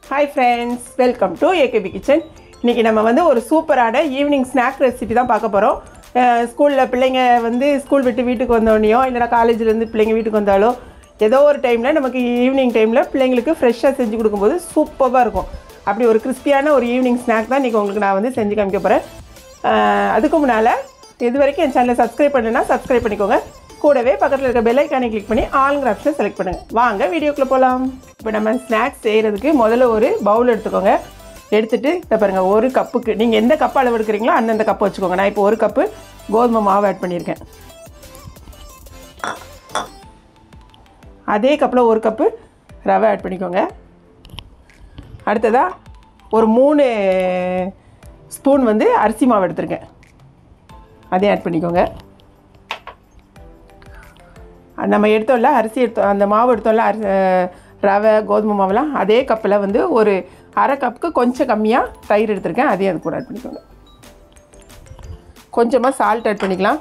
Hi friends, welcome to AKB Kitchen. இன்னைக்கு நம்ம வந்து ஒரு சூப்பரான ஈவினிங் ஸ்நாக் ரெசிபி தான் பார்க்க போறோம். ஸ்கூல்ல பிள்ளைங்க வந்து ஸ்கூல் விட்டு வீட்டுக்கு வந்தோனியோ இல்லனா காலேஜ்ல இருந்து பிள்ளைங்க வீட்டுக்கு வந்தாலோ ஏதோ ஒரு டைம்ல நமக்கு ஈவினிங் டைம்ல பிள்ளைங்களுக்கு ஃப்ரெஷ்ஷா செஞ்சு கொடுக்கும்போது சூப்பரா இருக்கும். அப்படி ஒரு கிறிஸ்பியான ஒரு ஈவினிங் ஸ்நாக் தான் இன்னைக்கு உங்களுக்கு நான் வந்து செஞ்சு காமிக்க போறேன். அதுக்கு முன்னால இதுவரைக்கும் என் சேனலை சப்ஸ்கிரைப் பண்ணலனா சப்ஸ்கிரைப் பண்ணிக்கோங்க. கூடவே பக்கத்தில் இருக்க பெல் ஐகானை கிளிக் பண்ணி ஆல்ங்கிற ஆப்ஷனை செலக்ட் பண்ணுங்கள். வாங்க வீடியோக்குள்ளே போகலாம். இப்போ நம்ம ஸ்நாக்ஸ் செய்கிறதுக்கு முதல்ல ஒரு பவுல் எடுத்துக்கோங்க. எடுத்துகிட்டு இதை பாருங்கள், ஒரு கப்புக்கு நீங்கள் எந்த கப்பு அளவு எடுக்கிறீங்களோ அந்தந்த கப்பு வச்சுக்கோங்க. நான் இப்போ ஒரு கப்பு கோதுமை மாவு ஆட் பண்ணியிருக்கேன். அதே கப்பில் ஒரு கப்பு ரவை ஆட் பண்ணிக்கோங்க. அடுத்ததாக ஒரு 3 ஸ்பூன் வந்து அரிசி மாவு எடுத்துருக்கேன், அதையும் ஆட் பண்ணிக்கோங்க. நம்ம எடுத்தோம்ல அரிசி எடுத்தோம், அந்த மாவு எடுத்தோம்ல ரவை கோதுமை மாவுலாம் அதே கப்பில் வந்து ஒரு அரை கப்புக்கு கொஞ்சம் கம்மியாக தயிர் எடுத்துருக்கேன், அதையும் அது கூட ஆட் பண்ணிக்கோங்க. கொஞ்சமாக சால்ட் ஆட் பண்ணிக்கலாம்.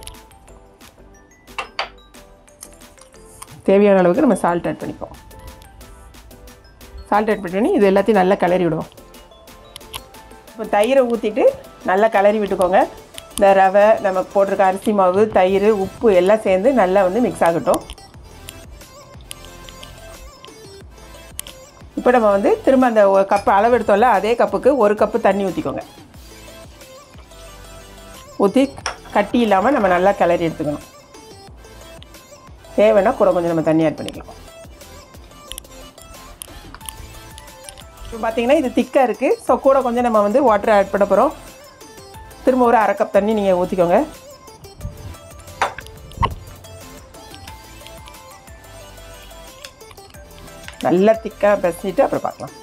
தேவையான அளவுக்கு நம்ம சால்ட் ஆட் பண்ணிப்போம். சால்ட் ஆட் பண்ணி இது எல்லாத்தையும் நல்லா கிளறி விடுவோம். இப்போ தயிரை ஊற்றிட்டு நல்லா கிளறி விட்டுக்கோங்க. இந்த ரவை நமக்கு போட்டிருக்க அரிசி மாவு தயிர் உப்பு எல்லாம் சேர்ந்து நல்லா வந்து மிக்ஸ் ஆகட்டும். இப்போ நம்ம வந்து திரும்ப அந்த கப்பு அளவு எடுத்தோம்ல அதே கப்புக்கு ஒரு கப்பு தண்ணி ஊற்றிக்கோங்க. ஊற்றி கட்டி இல்லாமல் நம்ம நல்லா கிளறி எடுத்துக்கணும். தேவைன்னா கூட கொஞ்சம் நம்ம தண்ணி ஆட் பண்ணிக்கலாம். இப்போ பார்த்தீங்கன்னா இது திக்காக இருக்குது. ஸோ கூட கொஞ்சம் நம்ம வந்து வாட்டர் ஆட் பண்ண போகிறோம். திரும்ப ஒரு அரை கப் தண்ணி நீங்கள் ஊற்றிக்கோங்க. நல்லா திக்காக பிசைஞ்சிட்டு அப்புறம் பார்க்கலாம்.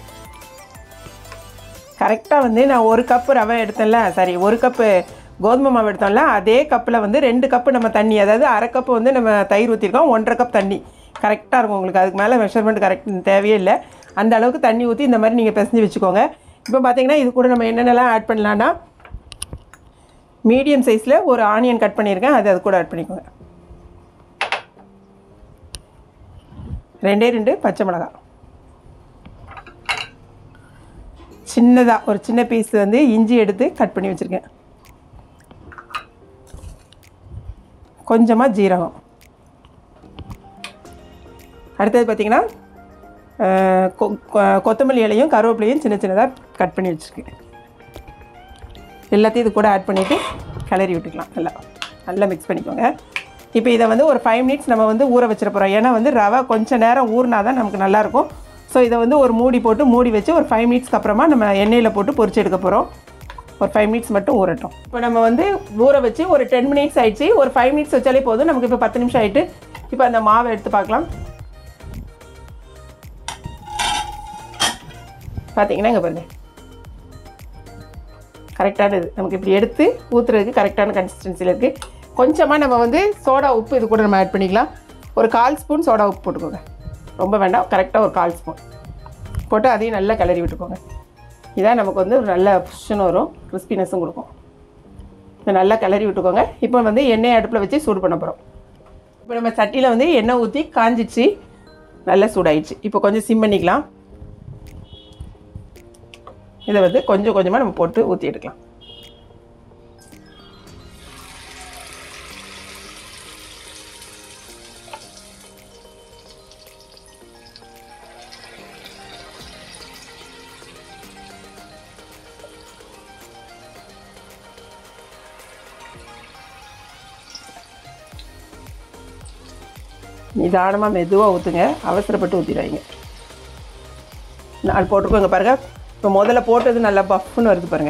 கரெக்டாக வந்து நான் ஒரு கப்பு ரவை எடுத்தேன்ல, சாரி ஒரு கப்பு கோதுமை மாவு எடுத்தோம்ல அதே கப்பில் வந்து 2 கப்பு நம்ம தண்ணி, அதாவது அரை கப்பு வந்து நம்ம தயிர் ஊற்றிருக்கோம், 1.5 கப் தண்ணி கரெக்டாக இருக்கும் உங்களுக்கு. அதுக்கு மேலே மெஷர்மெண்ட் கரெக்ட் தேவையே இல்லை. அந்த அளவுக்கு தண்ணி ஊற்றி இந்த மாதிரி நீங்கள் பிசைஞ்சு வச்சுக்கோங்க. இப்போ பார்த்தீங்கன்னா இது கூட நம்ம என்னென்னலாம் ஆட் பண்ணலான்னா, மீடியம் சைஸில் ஒரு ஆனியன் கட் பண்ணியிருக்கேன், அது கூட ஆட் பண்ணிக்கோங்க. 2 பச்சை மிளகாய், சின்னதாக ஒரு சின்ன பீஸ் வந்து இஞ்சி எடுத்து கட் பண்ணி வச்சுருக்கேன், கொஞ்சமாக ஜீரகம். அடுத்தது பார்த்திங்கன்னா கொத்தமல்லி இலையும் கருவேப்பிலையும் சின்ன சின்னதாக கட் பண்ணி வச்சுருக்கேன். எல்லாத்தையும் இது கூட ஆட் பண்ணிவிட்டு கிளறி விட்டுக்கலாம். நல்லா மிக்ஸ் பண்ணிக்கோங்க. இப்போ இதை வந்து ஒரு 5 மினிட்ஸ் நம்ம வந்து ஊற வச்சிட போகிறோம். ஏன்னா வந்து ரவை கொஞ்சம் நேரம் ஊறினா தான் நமக்கு நல்லாயிருக்கும். ஸோ இதை வந்து ஒரு மூடி போட்டு மூடி வச்சு ஒரு 5 மினிட்ஸ்க்கு அப்புறமா நம்ம எண்ணெயில் போட்டு பொரிச்சு எடுக்க போகிறோம். ஒரு 5 மினிட்ஸ் மட்டும் ஊறட்டும். இப்போ நம்ம வந்து ஊற வச்சு ஒரு 10 மினிட்ஸ் ஆகிடுச்சு. ஒரு 5 மினிட்ஸ் வச்சாலே போதும். நமக்கு இப்போ 10 நிமிஷம் ஆகிட்டு. இப்போ அந்த மாவை எடுத்து பார்க்கலாம். பார்த்தீங்கன்னா இங்கே பாருங்கள், கரெக்டானது நமக்கு இப்படி எடுத்து ஊற்றுறதுக்கு கரெக்டான கன்சிஸ்டன்சியில் இருக்குது. கொஞ்சமாக நம்ம வந்து சோடா உப்பு இது கூட நம்ம ஆட் பண்ணிக்கலாம். ஒரு 1/4 ஸ்பூன் சோடா உப்பு போட்டுக்கோங்க, ரொம்ப வேண்டாம். கரெக்டாக ஒரு 1/4 ஸ்பூன் போட்டு அதையும் நல்லா கிளறி விட்டுக்கோங்க. இதான் நமக்கு வந்து ஒரு நல்ல புஷ்ஷுன்னு வரும், கிறிஸ்பினஸும் கொடுக்கும். இதை நல்லா கிளறி விட்டுக்கோங்க. இப்போ வந்து எண்ணெய் அடுப்பில் வச்சு சூடு பண்ண போகிறோம். இப்போ நம்ம சட்டியில் வந்து எண்ணெய் ஊற்றி காஞ்சிச்சு, நல்லா சூடாயிடுச்சு. இப்போ கொஞ்சம் சிம் பண்ணிக்கலாம். இதை வந்து கொஞ்சம் கொஞ்சமாக நம்ம போட்டு ஊற்றி எடுக்கலாம். நிதானமாக மெதுவாக ஊற்றுங்க, அவசரப்பட்டு ஊற்றிடாதீங்க. 4 போட்டுக்கோங்க. பாருங்கள், இப்போ முதல்ல போட்டது நல்லா பஃப்னு வருது பாருங்கள்,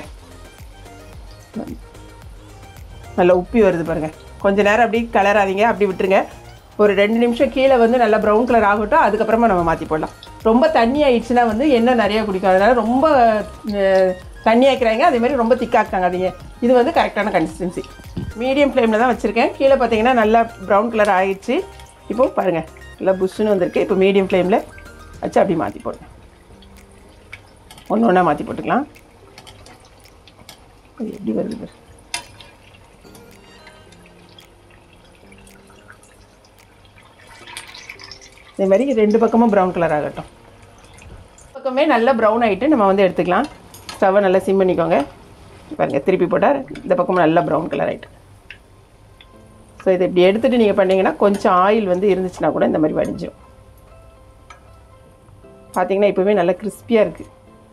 நல்லா உப்பி வருது பாருங்கள். கொஞ்சம் நேரம் அப்படி கலராதிங்க, அப்படி விட்டுருங்க. ஒரு 2 நிமிஷம் கீழே வந்து நல்லா ப்ரௌன் கலர் ஆகட்டும். அதுக்கப்புறமா நம்ம மாற்றி போடலாம். ரொம்ப தண்ணி ஆகிடுச்சுன்னா வந்து எண்ணெய் நிறையா குடிக்கும். அதனால் ரொம்ப தண்ணி ஆக்கிறாங்க, அதேமாதிரி ரொம்ப திக்காக்காங்க. அதிங்க இது வந்து கரெக்டான கன்சிஸ்டன்சி. மீடியம் ஃப்ளேமில் தான் வச்சுருக்கேன். கீழே பார்த்தீங்கன்னா நல்லா ப்ரௌன் கலர் ஆகிடுச்சு. இப்போது பாருங்கள் நல்லா புஷ்ஷுன்னு வந்திருக்கு. இப்போ மீடியம் ஃப்ளேமில் வச்சு அப்படி மாற்றி போடுங்க. ஒன்று ஒன்றா மாற்றி போட்டுக்கலாம். அது எப்படி வருது? இதே மாதிரி 2 பக்கமும் ப்ரௌன் கலர் ஆகட்டும். பக்கமே நல்லா ப்ரௌன் ஆகிட்டு நம்ம வந்து எடுத்துக்கலாம். ஸ்டவ்வை நல்லா சிம் பண்ணிக்கோங்க. பாருங்கள், திருப்பி போட்டால் இந்த பக்கமும் நல்லா ப்ரௌன் கலர் ஆகிட்டு. ஸோ இதை இப்படி எடுத்துகிட்டு நீங்கள் பண்ணிங்கன்னா கொஞ்சம் ஆயில் வந்து இருந்துச்சுன்னா கூட இந்த மாதிரி வடிஞ்சிடும். பார்த்தீங்கன்னா இப்போவே நல்லா கிறிஸ்பியாக இருக்குது.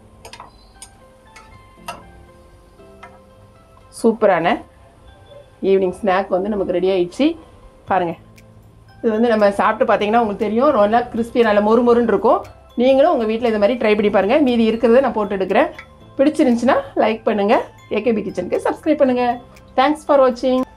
சூப்பரான ஈவினிங் ஸ்நாக் வந்து நமக்கு ரெடி ஆகிடுச்சு. பாருங்கள், இது வந்து நம்ம சாப்பிட்டு பார்த்தீங்கன்னா உங்களுக்கு தெரியும், நல்லா கிறிஸ்பியாக நல்லா மொறுமொறுன்னு இருக்கும். நீங்களும் உங்கள் வீட்டில் இந்த மாதிரி ட்ரை பண்ணி பாருங்கள். மீதி இருக்கிறத நான் போட்டு எடுக்கிறேன். பிடிச்சிருந்துச்சுன்னா லைக் பண்ணுங்கள். ஏகேபி கிச்சனுக்கு சப்ஸ்கிரைப் பண்ணுங்கள். தேங்க்ஸ் ஃபார் வாட்சிங்.